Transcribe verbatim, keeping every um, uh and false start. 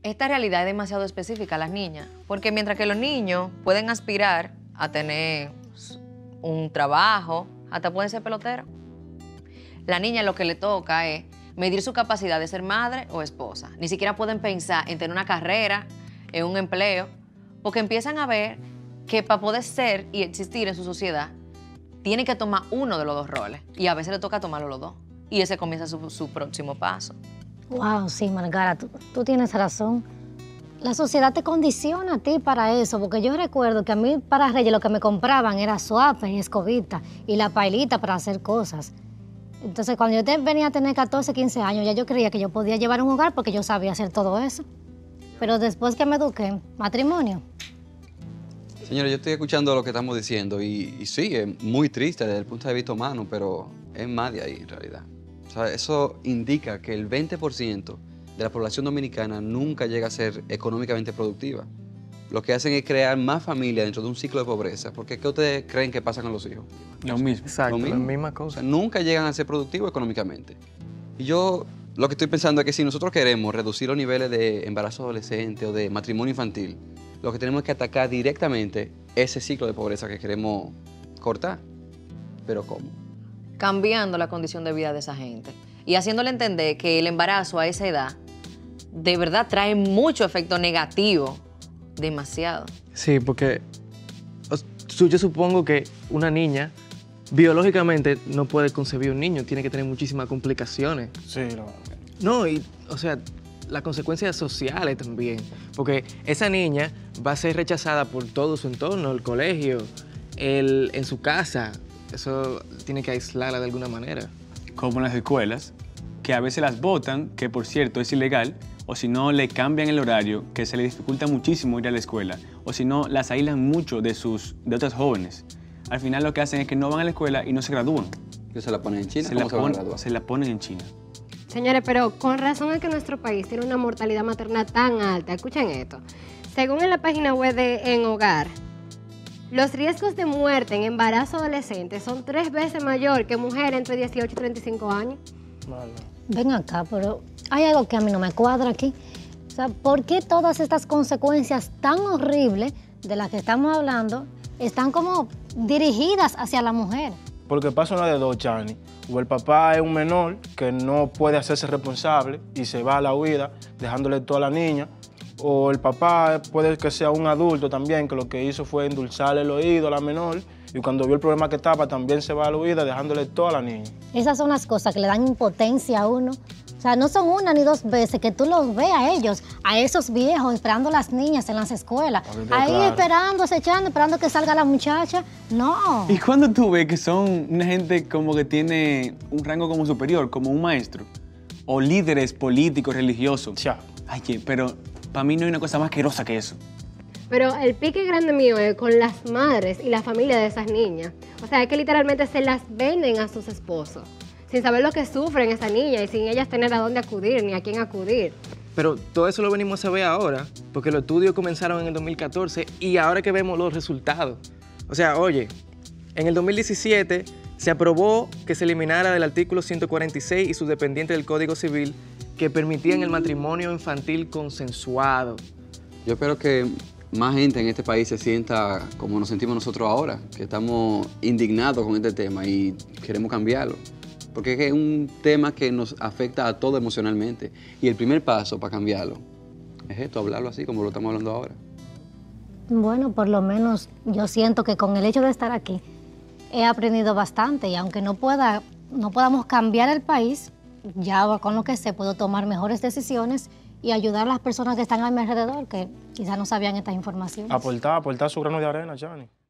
esta realidad es demasiado específica a las niñas, porque mientras que los niños pueden aspirar a tener un trabajo, hasta pueden ser peloteros, la niña lo que le toca es medir su capacidad de ser madre o esposa. Ni siquiera pueden pensar en tener una carrera, en un empleo, porque empiezan a ver que para poder ser y existir en su sociedad, tienen que tomar uno de los dos roles, y a veces le toca tomarlo los dos, y ese comienza su, su próximo paso. Wow, sí, Margara, tú, tú tienes razón. La sociedad te condiciona a ti para eso, porque yo recuerdo que a mí para Reyes lo que me compraban era suape y escobita y la pailita para hacer cosas. Entonces, cuando yo te venía a tener catorce, quince años, ya yo creía que yo podía llevar un hogar porque yo sabía hacer todo eso. Pero después que me eduqué, matrimonio. Señora, yo estoy escuchando lo que estamos diciendo y, y sí, es muy triste desde el punto de vista humano, pero es más de ahí en realidad. O sea, eso indica que el veinte por ciento de la población dominicana nunca llega a ser económicamente productiva. Lo que hacen es crear más familias dentro de un ciclo de pobreza, porque ¿qué ustedes creen que pasa con los hijos? Lo mismo. Exacto, Lo mismo. la misma O cosa. sea, nunca llegan a ser productivos económicamente. Y yo lo que estoy pensando es que si nosotros queremos reducir los niveles de embarazo adolescente o de matrimonio infantil, lo que tenemos es que atacar directamente ese ciclo de pobreza que queremos cortar. ¿Pero cómo? Cambiando la condición de vida de esa gente y haciéndole entender que el embarazo a esa edad de verdad trae mucho efecto negativo, demasiado. Sí, porque o- yo supongo que una niña biológicamente no puede concebir un niño, tiene que tener muchísimas complicaciones. Sí, lo... No, y, o sea, las consecuencias sociales también, porque esa niña va a ser rechazada por todo su entorno, el colegio, el, en su casa. Eso tiene que aislarla de alguna manera. Como en las escuelas, que a veces las botan, que por cierto es ilegal, o si no le cambian el horario, que se le dificulta muchísimo ir a la escuela, o si no las aíslan mucho de, sus, de otras jóvenes. Al final lo que hacen es que no van a la escuela y no se gradúan. ¿Que se la ponen en China? Se ¿Cómo la, se van a pon- graduar? se la ponen en China. Señores, pero con razón es que nuestro país tiene una mortalidad materna tan alta. Escuchen esto. Según en la página web de En Hogar, los riesgos de muerte en embarazo adolescente son tres veces mayor que mujeres entre dieciocho y treinta y cinco años. Vale. Ven acá, pero hay algo que a mí no me cuadra aquí. O sea, ¿por qué todas estas consecuencias tan horribles de las que estamos hablando están como dirigidas hacia la mujer? Porque pasa una de dos, Chani. O el papá es un menor que no puede hacerse responsable y se va a la huida, dejándole todo a la niña. O el papá puede que sea un adulto también, que lo que hizo fue endulzarle el oído a la menor y cuando vio el problema que estaba también se va a la huida, dejándole todo a la niña. Esas son las cosas que le dan impotencia a uno. O sea, no son una ni dos veces que tú los ves a ellos, a esos viejos esperando a las niñas en las escuelas. Ahorita, Ahí claro. esperando, acechando, esperando que salga la muchacha. No. ¿Y cuando tú ves que son una gente como que tiene un rango como superior, como un maestro, o líderes políticos, religiosos? Cha. Ay, que- pero para mí no hay una cosa más asquerosa que eso. Pero el pique grande mío es con las madres y la familia de esas niñas. O sea, es que literalmente se las venden a sus esposos, sin saber lo que sufren esas niñas y sin ellas tener a dónde acudir ni a quién acudir. Pero todo eso lo venimos a ver ahora, porque los estudios comenzaron en el dos mil catorce y ahora que vemos los resultados. O sea, oye, en el dos mil diecisiete se aprobó que se eliminara del artículo ciento cuarenta y seis y sus dependientes del Código Civil que permitían el matrimonio infantil consensuado. Yo espero que más gente en este país se sienta como nos sentimos nosotros ahora, que estamos indignados con este tema y queremos cambiarlo. Porque es que es un tema que nos afecta a todos emocionalmente. Y el primer paso para cambiarlo es esto, hablarlo así como lo estamos hablando ahora. Bueno, por lo menos yo siento que con el hecho de estar aquí he aprendido bastante y aunque no pueda, no podamos cambiar el país, ya con lo que sé puedo tomar mejores decisiones y ayudar a las personas que están a mi alrededor que quizás no sabían esta información. Aportar, aportar su grano de arena, Chani.